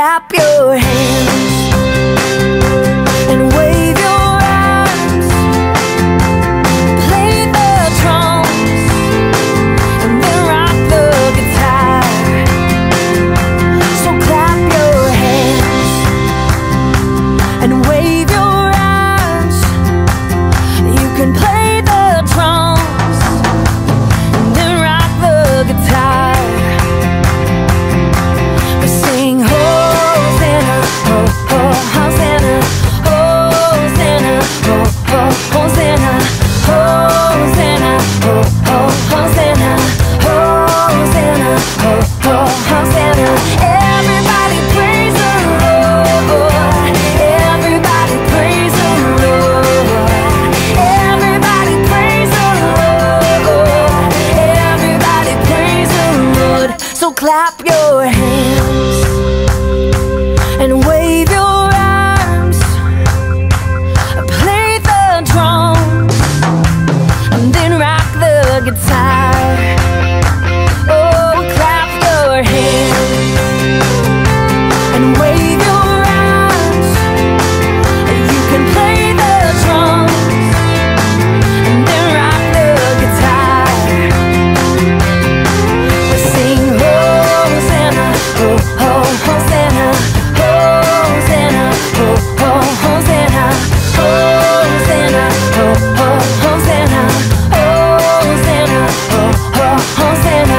clap your hands and wave your arms, play the drums and then rock the guitar. So clap your hands and wave your arms. You can play the drums and then rock the guitar. Sing Hosanna, ho, ho, Hosanna, Hosanna, ho, ho, Hosanna, Hosanna, ho, ho, Hosanna, Hosanna, ho, ho, Hosanna. Everybody praise the Lord. Everybody praise the Lord. Everybody praise the Lord. Everybody praise the Lord. So clap your hands and wave your arms, play the drums and then rock the guitar. Oh, clap your hands and wave your arms. You can play the drums and then rock the guitar. Sing Hosanna, ho, ho, Hosanna, Hosanna, ho, ho, Hosanna, Hosanna, ho, ho, Hosanna, Hosanna, ho, ho, Hosanna.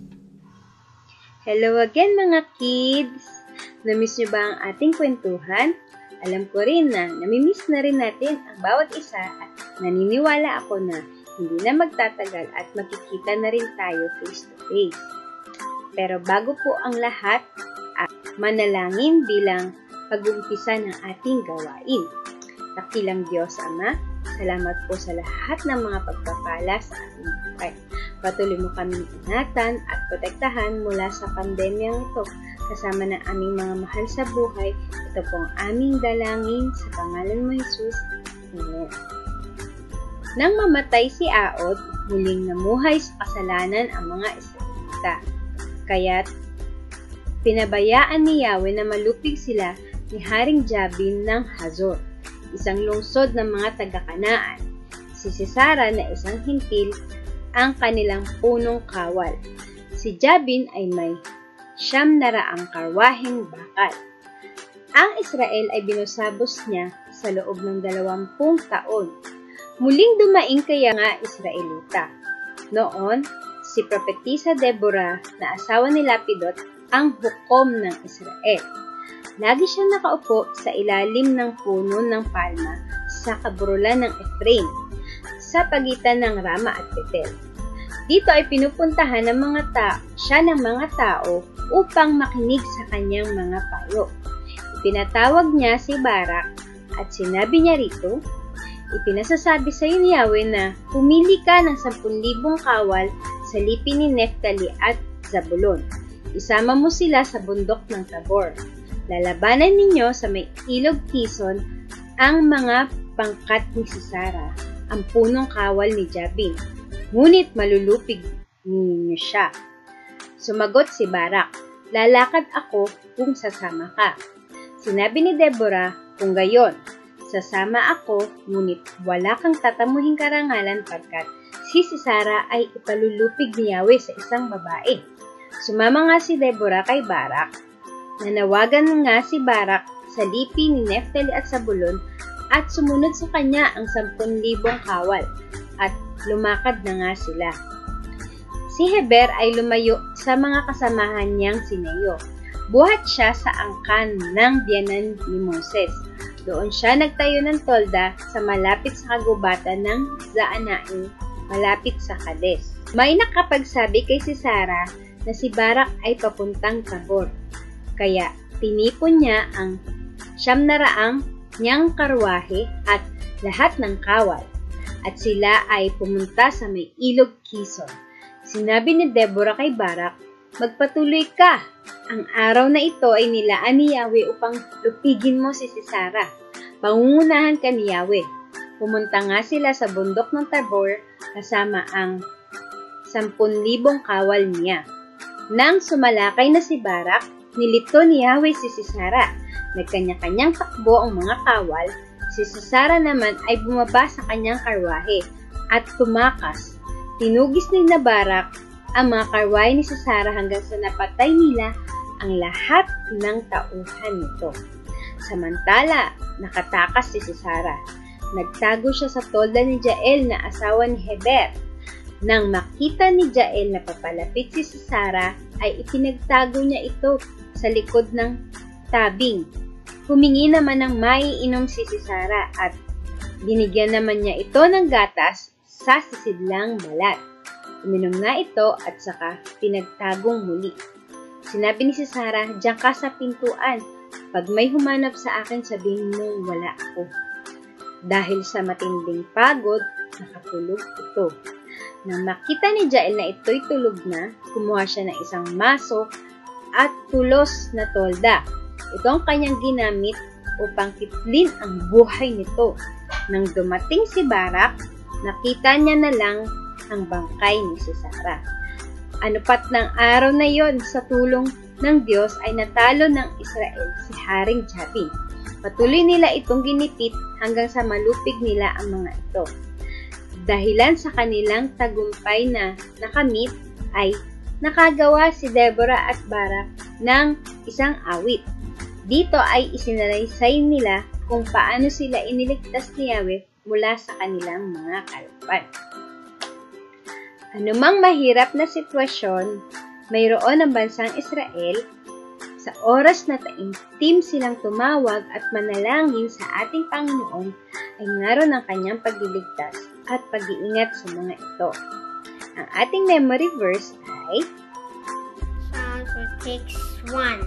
Hello again mga kids! Namiss nyo ba ang ating kwentuhan? Alam ko rin na namimiss na rin natin ang bawat isa at naniniwala ako na hindi na magtatagal at magkikita na rin tayo face to face. Pero bago po ang lahat, manalangin bilang pag-uumpisa ng ating gawain. Dakilang Diyos Ama, salamat po sa lahat ng mga pagpapala sa ating buhay. Patuloy mo kaming ingatan at protektahan mula sa pandemyang ito kasama ng aming mga mahal sa buhay. Ito po ang aming dalangin sa pangalan mo, Jesus. Amen. Nang mamatay si Aod, muling namuhay sa kasalanan ang mga Israelita. Kaya't pinabayaan ni Yahweh na malupig sila ni Haring Jabin ng Hazor, isang lungsod ng mga taga-Kanaan. Si Sisara na isang hintil ang kanilang punong kawal. Si Jabin ay may 900 karwaheng bakal. Ang Israel ay binusabos niya sa loob ng 20 taon. Muling dumaing kaya nga Israelita. Noon, si Propetisa Deborah na asawa ni Lapidot ang hukom ng Israel. Lagi siyang nakaupo sa ilalim ng puno ng palma sa kaburulan ng Efraim, sa pagitan ng Rama at Betel. Dito ay pinupuntahan ng mga tao upang makinig sa kanyang mga payo. Ipinatawag niya si Barak at sinabi niya rito, ipinasasabi sa iyo ni Yahweh na pumili ka ng 10,000 kawal sa lipi ni Neftali at Zabulon. Isama mo sila sa bundok ng Tabor. Lalabanan ninyo sa may ilog Kison ang mga pangkat ni Sisara, ang punong kawal ni Jabin. Ngunit malulupig ninyo siya. Sumagot si Barak, lalakad ako kung sasama ka. Sinabi ni Deborah, kung gayon, sasama ako, ngunit wala kang tatamuhing karangalan pagkat si Sisara ay ipalulupig ni Yahweh sa isang babae. Sumama nga si Deborah kay Barak. Nanawagan nga si Barak sa lipi ni Neftali at Zabulon at sumunod sa kanya ang 10,000 kawal at lumakad na nga sila. Si Heber ay lumayo sa mga kasamahan niyang sineyo. Buhat siya sa angkan ng biyanan ni Moses. Doon siya nagtayo ng tolda sa malapit sa kagubatan ng Zaanaim, malapit sa Kades. May nakapagsabi kay Sisara na si Barak ay papuntang Tabor. Kaya tinipon niya ang 900 niyang karwahe at lahat ng kawal, at sila ay pumunta sa may ilog Kison. Sinabi ni Deborah kay Barak, magpatuloy ka. Ang araw na ito ay nilaan ni Yahweh upang lupigin mo si Sisara. Pangungunahan ka ni Yahweh. Pumunta nga sila sa bundok ng Tabor kasama ang 10,000 kawal niya. Nang sumalakay na si Barak, nilito ni Yahweh si Sisara. Nagkanya-kanyang takbo ang mga kawal. Si Sisara naman ay bumaba sa kanyang karwahe at tumakas. Tinugis ni Barak ang mga karwahe ni Sisara hanggang sa napatay nila ang lahat ng tauhan nito. Samantala, nakatakas si Sisara. Nagtago siya sa tolda ni Jael na asawa ni Heber. Nang makita ni Jael na papalapit si Sisara, ay ipinagtago niya ito sa likod ng tabing. Humingi naman ng maiinom si Sisara at binigyan naman niya ito ng gatas sa sisidlang balat. Uminom na ito at saka pinagtagong muli. Sinabi ni Sisara, "Diyan ka sa pintuan. Pag may humanap sa akin, sabihin mo wala ako." Dahil sa matinding pagod, nakatulog ito. Nang makita ni Jael na ito'y tulog na, kumuha siya ng isang maso at tulos na tolda. Ito ang kanyang ginamit upang kitlin ang buhay nito. Nang dumating si Barak, nakita niya na lang ang bangkay ni Sisara. Anupat ng araw na yon, sa tulong ng Diyos ay natalo ng Israel si Haring Jabin. Patuloy nila itong ginipit hanggang sa malupig nila ang mga ito. Dahilan sa kanilang tagumpay na nakamit ay nakagawa si Deborah at Barak ng isang awit. Dito ay isinalaysay nila kung paano sila iniligtas ni Yahweh mula sa kanilang mga kalaban. Anumang mahirap na sitwasyon, mayroon ang bansang Israel. Sa oras na taimtim silang tumawag at manalangin sa ating Panginoon, ay naroon ang kanyang pagliligtas at pag-iingat sa mga ito. Ang ating memory verse ay Psalms 6:1.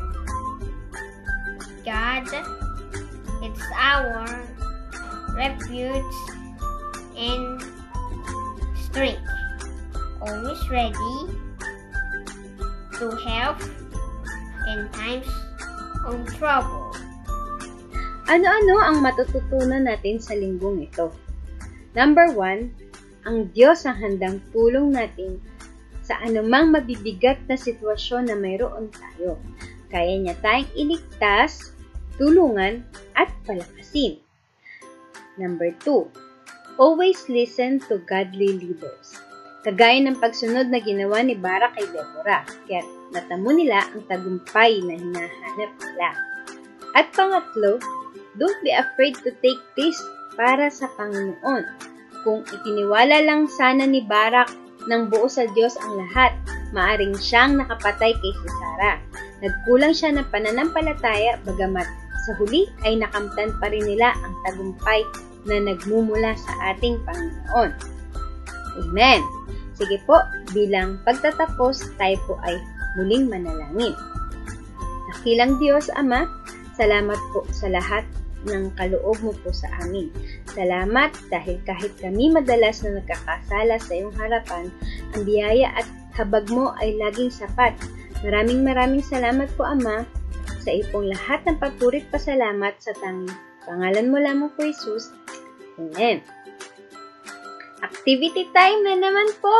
God, it's our refuge and strength, always ready to help in times of trouble. ano-ano ang matututunan natin sa linggong ito. Number 1, ang Diyos ang handang tulong natin sa anumang mabibigat na sitwasyon na mayroon tayo. Kaya niya tayong iligtas, tulungan, at palakasin. Number 2, always listen to godly leaders. Kagaya ng pagsunod na ginawa ni Barak kay Deborah, kaya natamo nila ang tagumpay na hinahanap nila. At pangatlo, don't be afraid to take risks para sa Panginoon. Kung itiniwala lang sana ni Barak ng buo sa Diyos ang lahat, maaring siyang nakapatay kay Sisara. Nagkulang siya ng pananampalataya, bagamat sa huli ay nakamtan pa rin nila ang tagumpay na nagmumula sa ating Panginoon. Amen! Sige po, bilang pagtatapos, tayo po ay muling manalangin. Dakilang Diyos, Ama, salamat po sa lahat ng kaloob mo po sa amin. Salamat dahil kahit kami madalas na nagkakasala sa iyong harapan, ang biyaya at habag mo ay laging sapat. Maraming salamat po, Ama, sa iyong lahat ng papurit pasalamat sa tanging pangalan mo lamang po, Jesus. Amen. Activity time na naman po!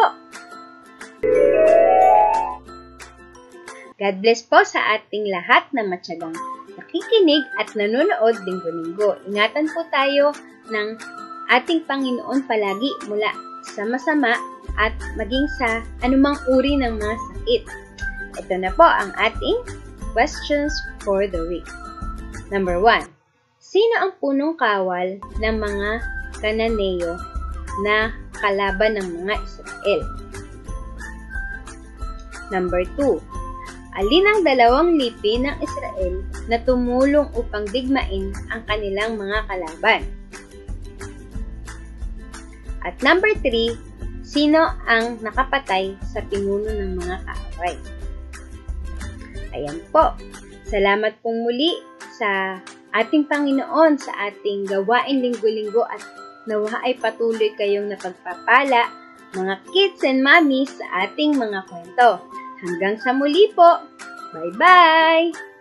God bless po sa ating lahat na matyagang nakikinig at nanonood linggo-linggo. Ingatan po tayo ng ating Panginoon palagi mula sa masama at maging sa anumang uri ng mga sakit. Ito na po ang ating questions for the week. Number 1. Sino ang punong kawal ng mga Kananeo na kalaban ng mga Israel? Number 2. Alin ang dalawang lipi ng Israel na tumulong upang digmain ang kanilang mga kalaban? At number 3, sino ang nakapatay sa pinuno ng mga kaaway? Ayan po. Salamat pong muli sa ating Panginoon sa ating gawain linggo-linggo at nawa ay patuloy kayong napagpapala, mga kids and mommies, sa ating mga kwento. Hanggang sa muli po. Bye-bye!